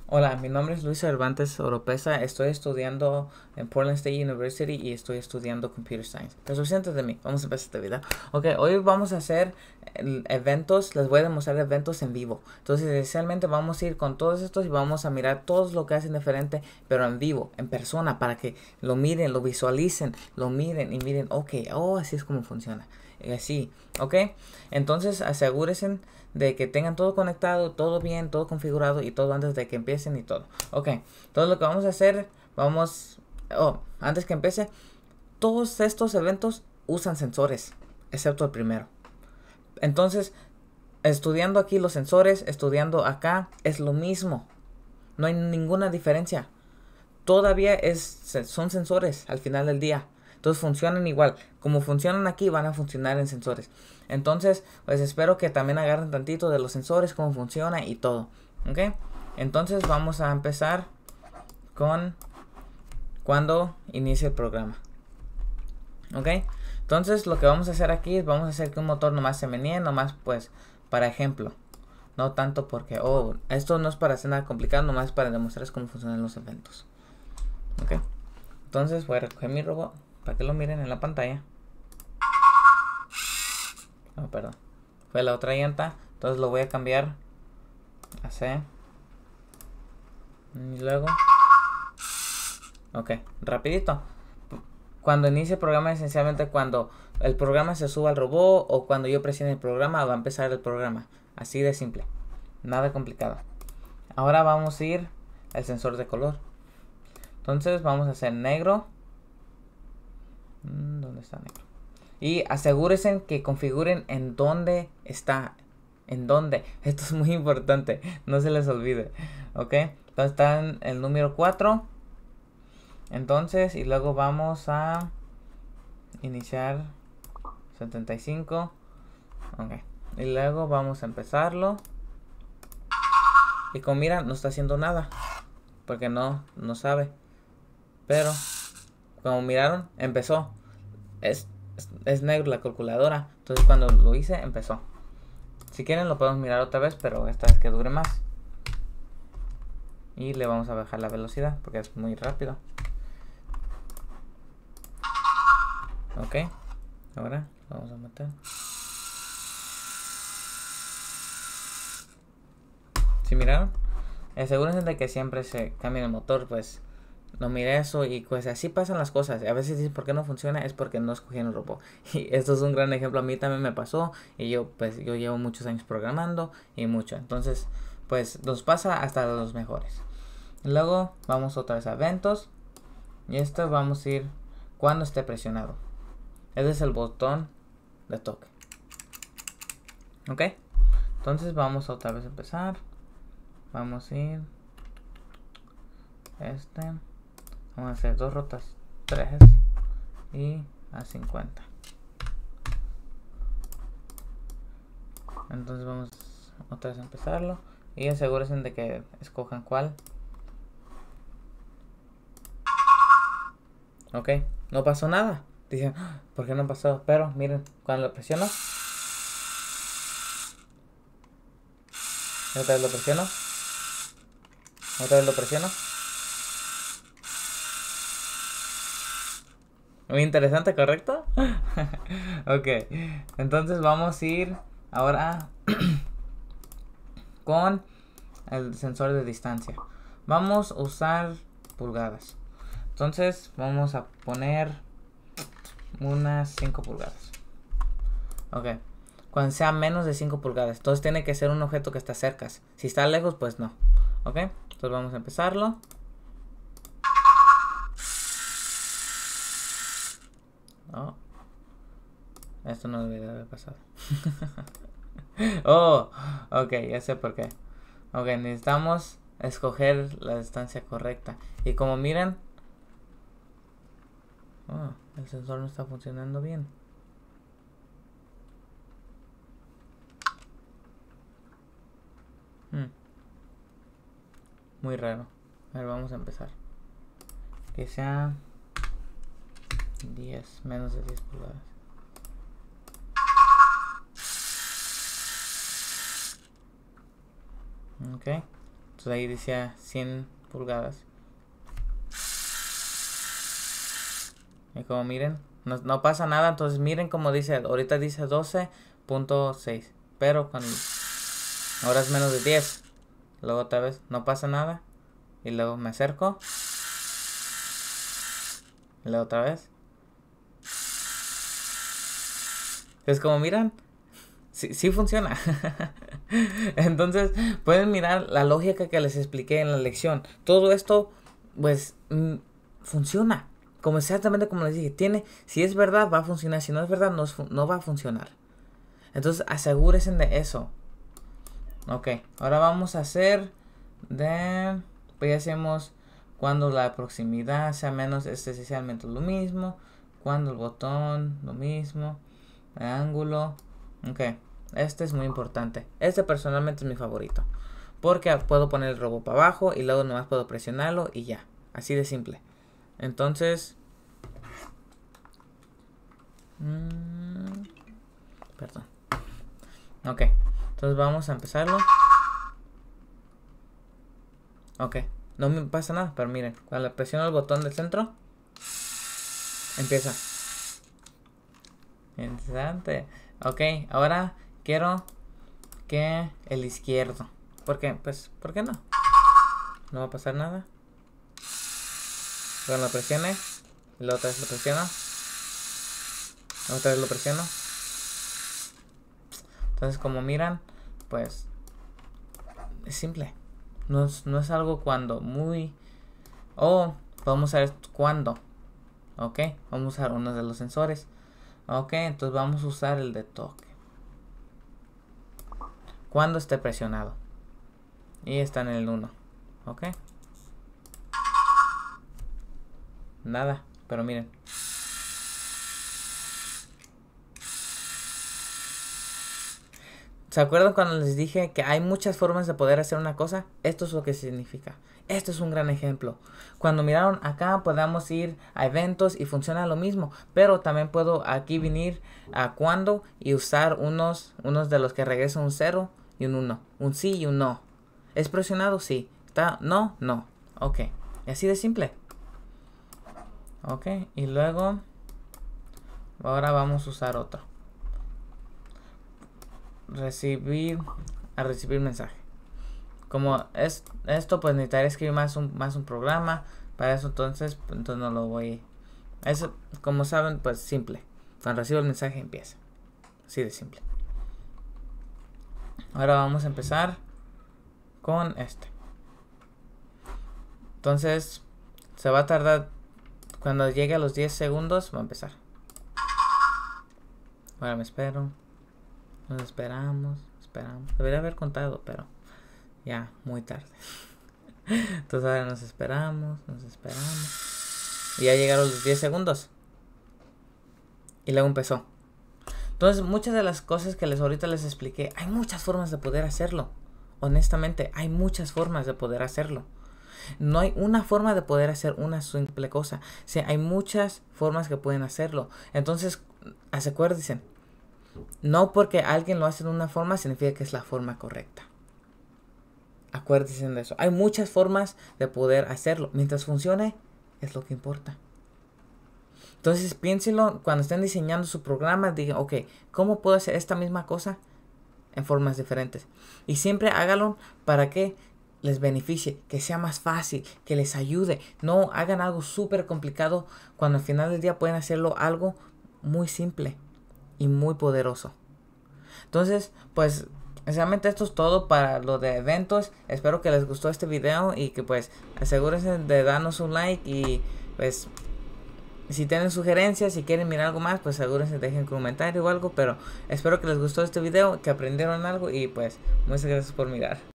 Hola, mi nombre es Luis Cervantes Oropesa. Estoy estudiando en Portland State University y estoy estudiando Computer Science. Pero suficiente de mí. Vamos a empezar este video. Ok, hoy vamos a hacer eventos. Les voy a demostrar eventos en vivo. Entonces, inicialmente vamos a ir con todos estos y vamos a mirar todos lo que hacen diferente, pero en vivo, en persona, para que lo miren, lo visualicen, lo miren y miren, ok, oh, así es como funciona. Y así, ok. Entonces, asegúrense de que tengan todo conectado, todo bien, todo configurado y todo antes de que empiecen y todo. Ok, todo lo que vamos a hacer, antes que empiece, todos estos eventos usan sensores, excepto el primero. Entonces, estudiando aquí los sensores, estudiando acá, es lo mismo. No hay ninguna diferencia. Todavía son sensores al final del día. Entonces funcionan igual. Como funcionan aquí, van a funcionar en sensores. Entonces, pues espero que también agarren tantito de los sensores, cómo funciona y todo. ¿Ok? Entonces vamos a empezar con cuando inicie el programa. ¿Ok? Entonces lo que vamos a hacer aquí es vamos a hacer que un motor nomás se menee, nomás pues para ejemplo. No tanto porque, esto no es para hacer nada complicado, nomás para demostrarles cómo funcionan los eventos. ¿Ok? Entonces voy a recoger mi robot para que lo miren en la pantalla. Oh, perdón. Fue la otra llanta. Entonces lo voy a cambiar a C. Y luego. Ok, rapidito. Cuando inicie el programa, esencialmente cuando el programa se suba al robot o cuando yo presione el programa, va a empezar el programa. Así de simple. Nada complicado. Ahora vamos a ir al sensor de color. Entonces vamos a hacer negro. ¿Dónde está negro? Y asegúrense que configuren en dónde está. En dónde. Esto es muy importante. No se les olvide. Ok. Entonces está en el número 4. Entonces, y luego vamos a iniciar 75. Ok. Y luego vamos a empezarlo. Y como miran, no está haciendo nada. Porque no sabe. Pero, como miraron, empezó. Es negro la calculadora. Entonces cuando lo hice, empezó. Si quieren lo podemos mirar otra vez, pero esta vez que dure más. Y le vamos a bajar la velocidad porque es muy rápido. Ok. Ahora lo vamos a meter. ¿Sí miraron? Asegúrense de que siempre se cambie el motor, pues no mire eso y pues así pasan las cosas. A veces dicen por qué no funciona, es porque no escogieron el robot. Y esto es un gran ejemplo, a mí también me pasó y yo llevo muchos años programando y mucho. Entonces, pues nos pasa hasta los mejores. Luego vamos otra vez a eventos y esto vamos a ir cuando esté presionado. Ese es el botón de toque. Ok. Entonces vamos otra vez a empezar. Vamos a ir. Vamos a hacer 2 rotas 3 y a 50. Entonces vamos otra vez a empezarlo. Y asegúrense de que escojan cuál. Ok. No pasó nada. Dicen, ¿por qué no pasó? Pero miren, cuando lo presiono. Otra vez lo presiono. Otra vez lo presiono. Muy interesante, ¿correcto? Ok. Entonces vamos a ir ahora con el sensor de distancia. Vamos a usar pulgadas. Entonces vamos a poner unas 5 pulgadas. Ok. Cuando sea menos de 5 pulgadas. Entonces tiene que ser un objeto que está cerca. Si está lejos, pues no. Ok. Entonces vamos a empezarlo. Oh. Esto no debería haber pasado. Oh. Ok, ya sé por qué. Ok, necesitamos escoger la distancia correcta. Y como miran, el sensor no está funcionando bien. Muy raro. A ver, vamos a empezar. Que sea 10, menos de 10 pulgadas. Ok. Entonces ahí decía 100 pulgadas. Y como miren, no pasa nada. Entonces miren como dice, ahorita dice 12.6. Pero cuando ahora es menos de 10. Luego otra vez no pasa nada. Y luego me acerco. Y luego otra vez. Es como miran. Sí funciona. Entonces pueden mirar la lógica que les expliqué en la lección. Todo esto pues funciona. Como exactamente como les dije. Si es verdad va a funcionar. Si no es verdad no va a funcionar. Entonces asegúrense de eso. Ok. Ahora vamos a hacer pues ya hacemos cuando la proximidad sea menos. Es esencialmente lo mismo. Cuando el botón lo mismo. El ángulo. Ok. Este es muy importante. Este personalmente es mi favorito. Porque puedo poner el robot para abajo y luego nomás puedo presionarlo y ya. Así de simple. Entonces... perdón. Ok. Entonces vamos a empezarlo. Ok. No me pasa nada, pero miren. Cuando le presiono el botón del centro, empieza. Interesante. Ok, ahora quiero que el izquierdo. ¿Por qué? Pues, ¿por qué no? No va a pasar nada. Cuando lo presione, y la otra vez lo presiono. La otra vez lo presiono. Entonces, como miran, pues es simple. No es algo cuando muy... vamos a ver cuándo. Ok, vamos a usar uno de los sensores. Ok, entonces vamos a usar el de toque. Cuando esté presionado. Y está en el 1. Ok. Nada, pero miren. ¿Se acuerdan cuando les dije que hay muchas formas de poder hacer una cosa? Esto es lo que significa. Esto es un gran ejemplo. Cuando miraron acá podemos ir a eventos y funciona lo mismo. Pero también puedo aquí venir a cuando y usar unos de los que regresan un 0 y un 1. Un sí y un no. ¿Es presionado? Sí. ¿Está? No, no. Ok. Y así de simple. Ok. Y luego ahora vamos a usar otro. Recibir mensaje. Como es esto, pues necesitaré escribir más un programa para eso. Entonces no lo voy. Eso, como saben, pues simple. Cuando recibo el mensaje empieza. Así de simple. Ahora vamos a empezar con este. Entonces se va a tardar. Cuando llegue a los 10 segundos va a empezar. Ahora me espero. Nos esperamos. Debería haber contado, pero ya, muy tarde. Entonces ahora nos esperamos. Y ya llegaron los 10 segundos. Y luego empezó. Entonces muchas de las cosas que ahorita les expliqué, hay muchas formas de poder hacerlo. Honestamente, hay muchas formas de poder hacerlo. No hay una forma de poder hacer una simple cosa. Sí, hay muchas formas que pueden hacerlo. Entonces, acuérdense. No porque alguien lo hace de una forma significa que es la forma correcta. Acuérdense de eso. Hay muchas formas de poder hacerlo. Mientras funcione, es lo que importa. Entonces piénsenlo cuando estén diseñando su programa. Digan, ok, ¿cómo puedo hacer esta misma cosa en formas diferentes? Y siempre háganlo para que les beneficie, que sea más fácil, que les ayude. No hagan algo súper complicado cuando al final del día pueden hacerlo algo muy simple y muy poderoso. Entonces, pues, realmente esto es todo para lo de eventos. Espero que les gustó este video y que pues asegúrense de darnos un like y pues si tienen sugerencias, si quieren mirar algo más, pues asegúrense, dejen un comentario o algo. Pero espero que les gustó este video, que aprendieron algo y pues muchas gracias por mirar.